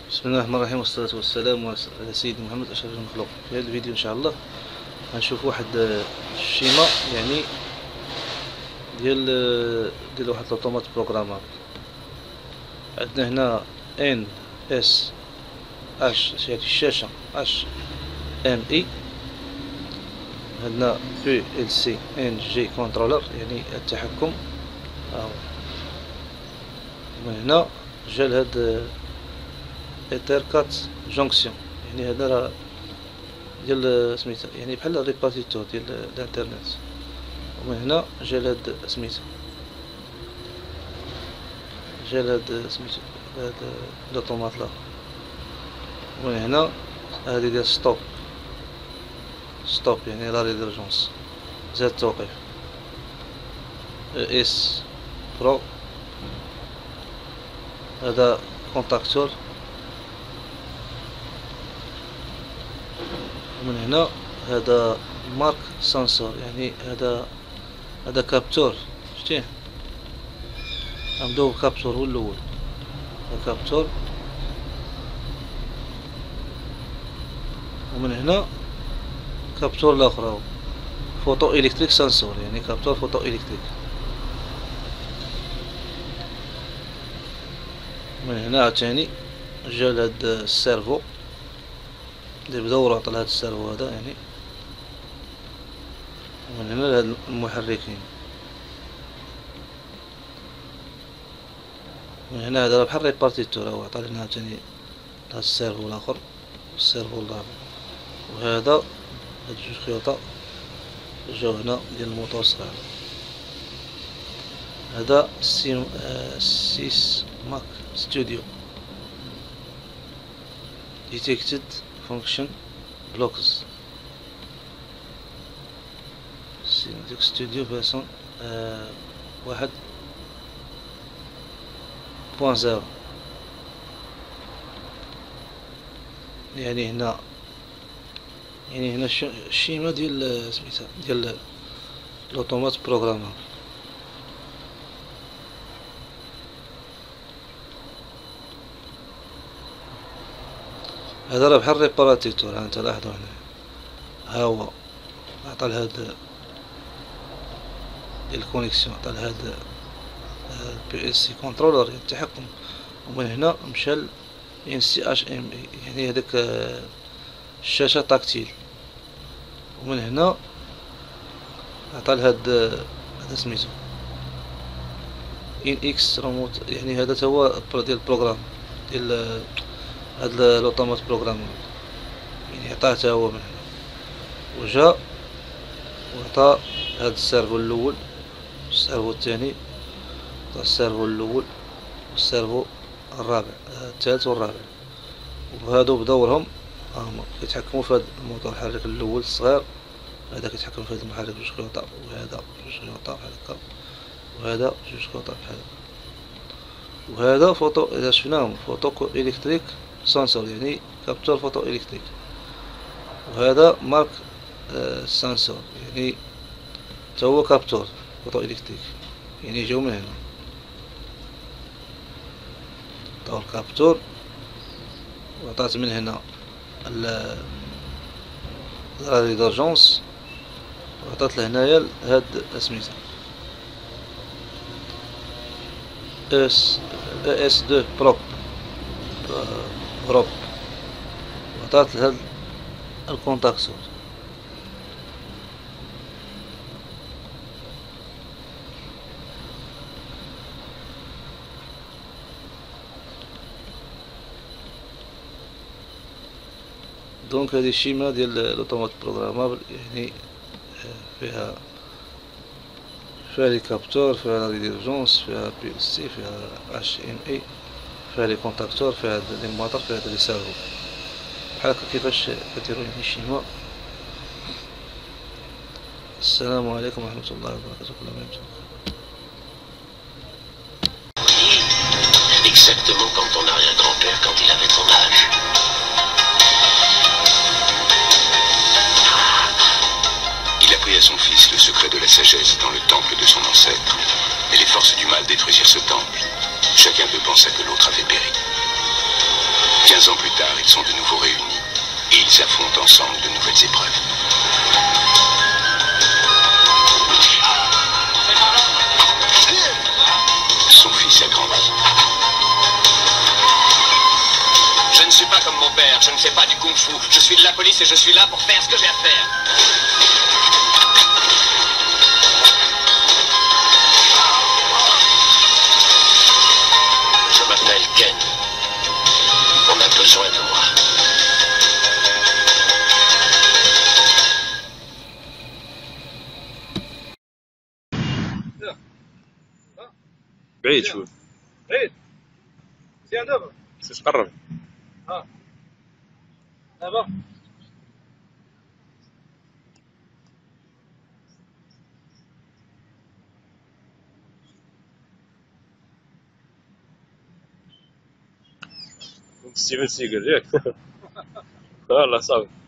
بسم الله الرحمن الرحيم، والصلاة والسلام على سيدنا محمد أشرف المخلوق. في هذا الفيديو إن شاء الله غنشوف واحد الشيما يعني ديال واحد لوطومات بروغرامابل. عندنا هنا ان اس اش، هذه الشاشة اش ام اي. عندنا بي ال سي ان جي كونترولر يعني التحكم. من هنا جا لهاد ايثر كات جونكسيون، يعني هذا راه ديال سميتها يعني بحال الريبارتيتور ديال الانترنت. ومن هنا جا لهاد سميتها جا لهاد سميتو هاد لوطومات لاخر. ومن هنا هادي ديال ستوب يعني لاري ديرجونس، زاد التوقيف. اس برو هذا كونتاكتور. ومن هنا هذا مارك سانسور، يعني هذا كابتور. شتيه نبداو بالكابتور هو الاول، الكابتور. ومن هنا كابتور الاخر فوتو الكتريك سانسور، يعني كابتور فوتو الكتريك. من هنا عاوتاني جا لهاد السيرفو اللي بداو عطى لهاد السيرفو هذا يعني. ومن هنا لهاد المحركين. من هنا هذا بحال ريبارتيتور، هو عطى لنا عاوتاني هاد السيرفو الاخر والسيرفو الرابع. وهذا هاد جوج خيوطا جاو هنا ديال الموتور الصغير. هذا سيس ماك ستوديو ديتكتد فانكشن بلوكس. سيماتيك ستوديو فيرسون 1.0. يعني هنا الشيما ديال سميتها ديال لوطومات بروغرامابل. هذا راه بحال ريباراتيتور. ها انت لاحظوا هنا، ها هو عطى لهاد ديال الكونيكسيون، عطى لهاد بي اس سي كونترولر التحكم. ومن هنا مشى ان سي اش ام اي، يعني هذاك الشاشة تاكتيل. ومن هنا عطى لهاد هذا سميتو ان اكس ريموت، يعني هذا تا هو ديال البروغرام ديال هاد لوطومات بروغرامابل، يعني عطاه تا هو من هنا. وجا وعطى هاد السيرفو الاول والسيرفو الثاني، عطى السيرفو الاول والسيرفو الرابع، الثالث والرابع. وهادو بدورهم هما كيتحكموا في هاد الموتور. الحرك الاول الصغير هذا كيتحكم في هاد المحرك جوج خيوطا، وهذا جوج خيوطا بحال هكا، وهذا جوج خيوطا بحال هكا. وهذا فوتو، اذا شفناهم فوتو الكتريك سانسور، يعني كابتور فوتو الكتريك. وهذا مارك سانسور، يعني تا هو كابتور فوتو الكتريك، يعني جاو من هنا. عطاو الكابتور وعطات من هنا الرادي دورجونس، وعطات لهنايا هاد سميتها اس 2 بروب، وعطات لهاد الكونتاكتور. دونك هذه الشيما ديال لوطومات بروغرامابل، يعني فيها لي كابتور، فيها رادي ديرجونس، فيها بي ال سي، فيها اش ام اي، فيها لي كونتاكتور، فيها لي موتور، فيها لي سيرفو. بحال هكا كيفاش كديرو يعني الشيما. السلام عليكم ورحمة الله وبركاته. كل ما يمكن. Exactement comme ton arrière-grand-père quand il avait ton âge. Il apprit à son fils le secret de la sagesse dans le temple de son ancêtre. Mais les forces du mal détruisirent ce temple. Chacun d'eux pensa que l'autre avait péri. 15 3 ans plus tard, ils sont de nouveau réunis et ils affrontent ensemble de nouvelles épreuves. Son fils a grandi. Je ne suis pas comme mon père, je ne fais pas du kung-fu. Je suis de la police et je suis là pour faire ce que j'ai à faire. Je m'appelle Ken. On a besoin de moi. بعيد شوي بعيد زيادة بس قرب ها دابا ستيفن سيجل ياك والله صافي